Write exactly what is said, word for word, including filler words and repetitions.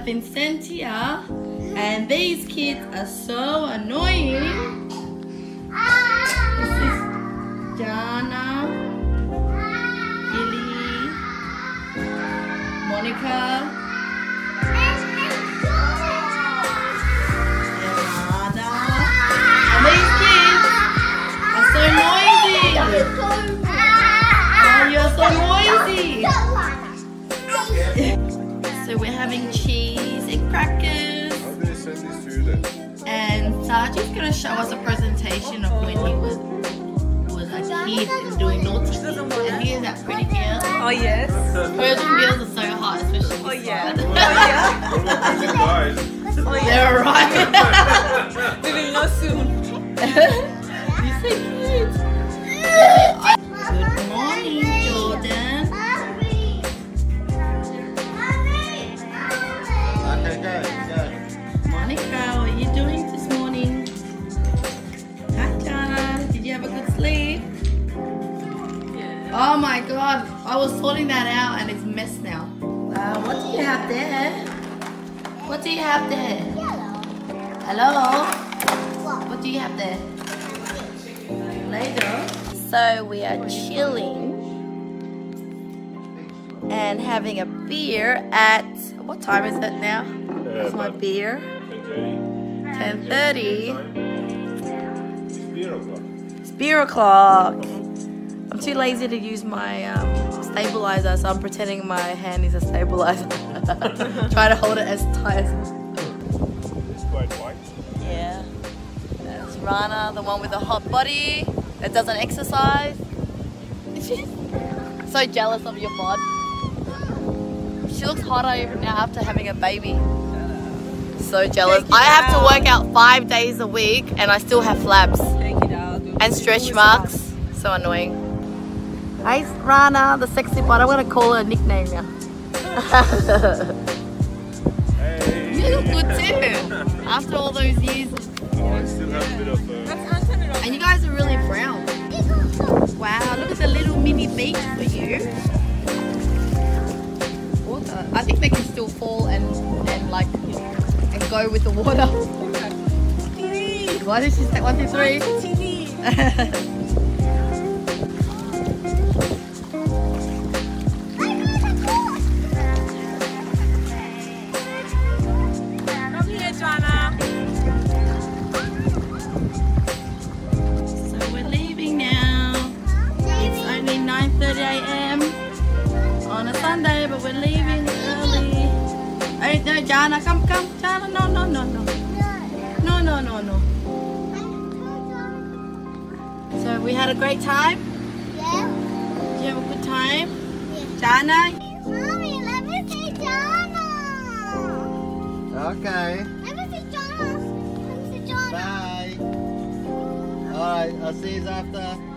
Vincentia, and these kids are so annoying. This is Jana, Billy, Monica, and Anna. And these kids are so noisy. Oh, you're so noisy. So we're having cheese and crackers. How do they send this to you then? And Saji's going to show us a presentation of when he was was a kid and doing naughty things. And here's that pretty girl. Oh yes. Persian girls are so hot, especially Oh this yeah. one. Oh yeah. What about Persian guys? Oh yeah. They're right. We will know soon. You're so cute. Good morning, Jordan. Okay, go, go. Monica, what are you doing this morning? Hi, Jana. Did you have a good sleep? Yeah. Oh my god, I was sorting that out and it's a mess now. Wow, what do you have there? What do you have there? Hello? What do you have there? Lego. So we are chilling and having a beer at, what time is it now? That's my beer. ten thirty. It's beer o'clock. I'm too lazy to use my um, stabilizer, so I'm pretending my hand is a stabilizer. Try to hold it as tight as It's quite white. Yeah. That's Rana, the one with the hot body that doesn't exercise. She's so jealous of your bod. She looks hotter even now after having a baby. So jealous. I have to work out five days a week and I still have flaps Take it out. and stretch marks. So annoying. Hey Rana, the sexy bod. I'm gonna call her a nickname now. Hey. You look good too. After all those years. Oh, I still have a bit of uh, And you guys are really brown. Wow, look at the little mini beach for you. Water. I think they can still fall and and like and go with the water. Why did she say one, two, three? Come here, Jana. So we're leaving now. It's only nine thirty a m on a Sunday, but we're leaving early. Hey, no, Jana, come, come, Jana, no, no, no, no, no, no, no, no. So we had a great time. Yeah. Did you have a good time, Yeah. Jana? Mommy, let me see Jana. Okay, Let me see Jana. Let me see Jana. bye. Alright, I'll see you after.